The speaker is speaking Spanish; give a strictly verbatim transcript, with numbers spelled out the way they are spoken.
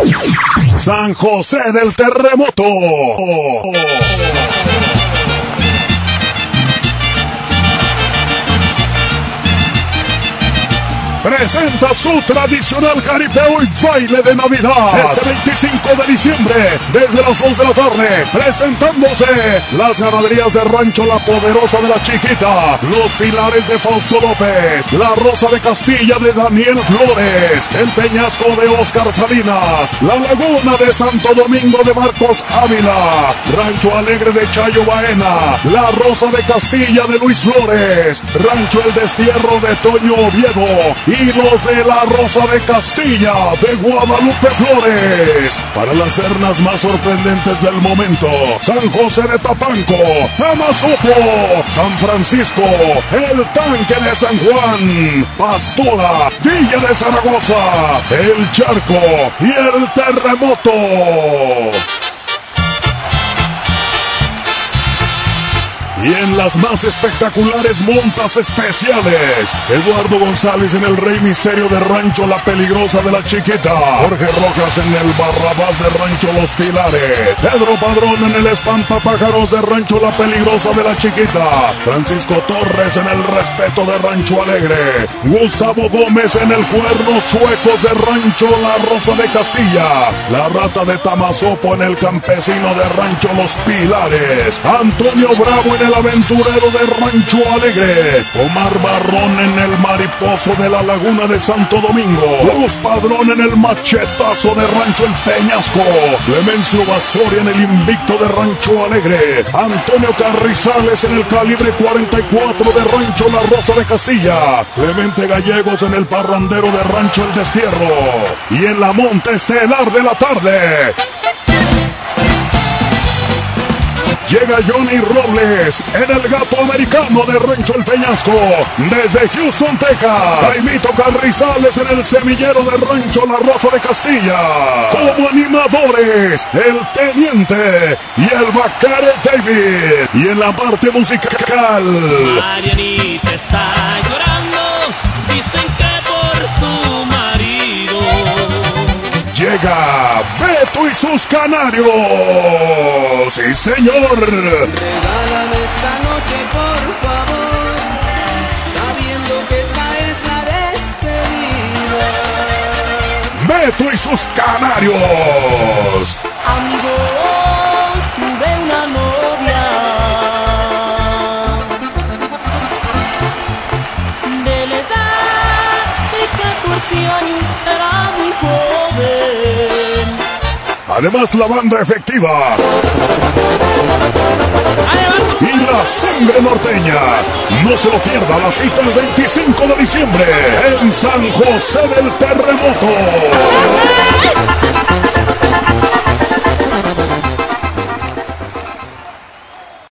San José del Terremoto. Presenta su tradicional jaripeo y baile de Navidad este veinticinco de diciembre desde las dos de la tarde, presentándose las ganaderías de Rancho La Poderosa de la Chiquita, los Pilares de Fausto López, la Rosa de Castilla de Daniel Flores, el Peñasco de Oscar Salinas, la Laguna de Santo Domingo de Marcos Ávila, Rancho Alegre de Chayo Baena, la Rosa de Castilla de Luis Flores, Rancho El Destierro de Toño Oviedo y los de la Rosa de Castilla de Guadalupe Flores. Para las ternas más sorprendentes del momento: San José de Tapanco, Tamazopo, San Francisco, el Tanque de San Juan, Pastora, Villa de Zaragoza, el Charco y el Terremoto. Y en las más espectaculares montas especiales, Eduardo González en el Rey Misterio de Rancho La Peligrosa de la Chiquita, Jorge Rojas en el Barrabás de Rancho Los Pilares, Pedro Padrón en el Espantapájaros de Rancho La Peligrosa de la Chiquita, Francisco Torres en el Respeto de Rancho Alegre, Gustavo Gómez en el Cuernos Chuecos de Rancho La Rosa de Castilla, la Rata de Tamazopo en el Campesino de Rancho Los Pilares, Antonio Bravo en el Aventurero de Rancho Alegre, Omar Barrón en el Mariposo de la Laguna de Santo Domingo, Luz Padrón en el Machetazo de Rancho El Peñasco, Clemencio Basoria en el Invicto de Rancho Alegre, Antonio Carrizales en el Calibre cuarenta y cuatro de Rancho La Rosa de Castilla, Clemente Gallegos en el Parrandero de Rancho El Destierro. Y en la monta estelar de la tarde llega Johnny Robles en el Gato Americano de Rancho El Peñasco desde Houston, Texas. Jaimito Carrizales en el Semillero de Rancho La Rosa de Castilla. Como animadores, el Teniente y el Vaquero David. Y en la parte musical, Marianita está llorando, dicen que por su marido. Llega Beto y sus Canarios. ¡Sí, señor! Regálame esta noche, por favor, sabiendo que esta es la despedida. Beto y sus Canarios. Amigos, tuve una novia de la edad de catorce años, era muy joven. Además, la banda efectiva y la sangre norteña. No se lo pierda, la cita el veinticinco de diciembre en San José del Terremoto.